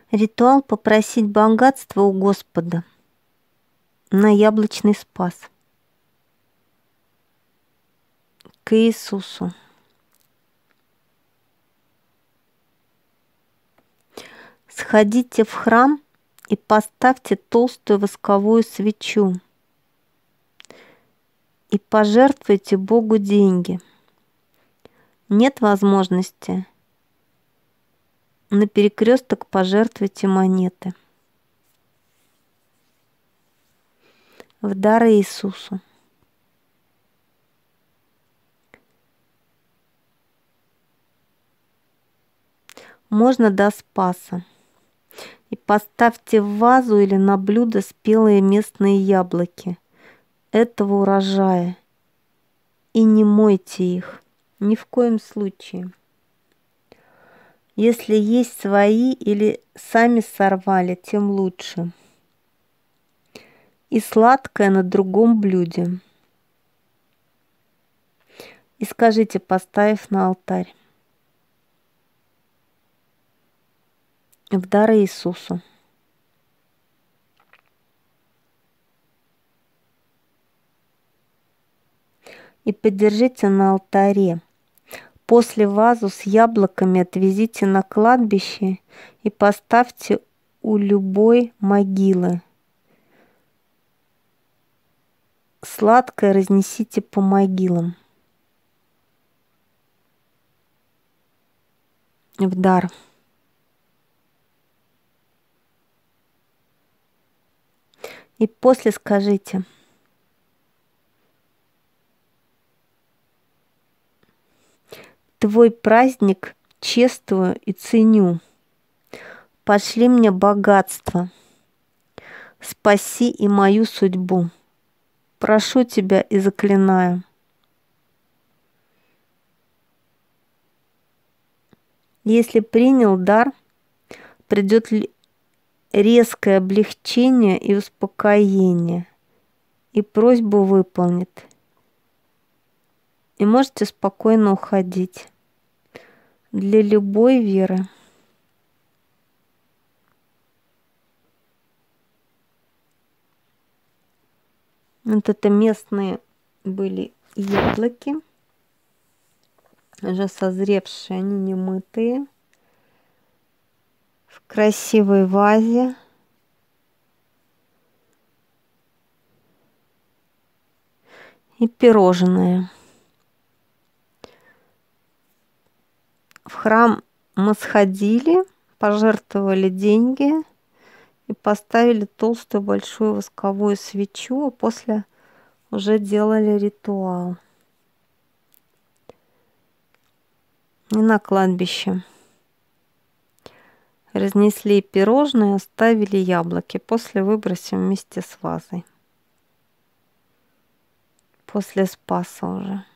Ритуал попросить богатства у Господа на яблочный спас. К Иисусу. Сходите в храм и поставьте толстую восковую свечу и пожертвуйте Богу деньги. Нет возможности, на перекресток пожертвуйте монеты. В дар Иисусу. Можно до Спаса. И поставьте в вазу или на блюдо спелые местные яблоки этого урожая. И не мойте их. Ни в коем случае. Если есть свои или сами сорвали, тем лучше. И сладкое на другом блюде. И скажите, поставив на алтарь. В дар Иисусу. И подержите на алтаре. После вазу с яблоками отвезите на кладбище и поставьте у любой могилы. Сладкое разнесите по могилам. В дар. И после скажите: Твой праздник чествую и ценю. Пошли мне богатство. Спаси и мою судьбу. Прошу тебя и заклинаю. Если принял дар, придет резкое облегчение и успокоение, и просьбу выполнит. И можете спокойно уходить. Для любой веры. Вот это местные были яблоки, уже созревшие, они не мытые, в красивой вазе. И пирожные. В храм мы сходили, пожертвовали деньги и поставили толстую большую восковую свечу, а после уже делали ритуал. И на кладбище разнесли пирожные, оставили яблоки, после выбросим вместе с вазой. После Спаса уже.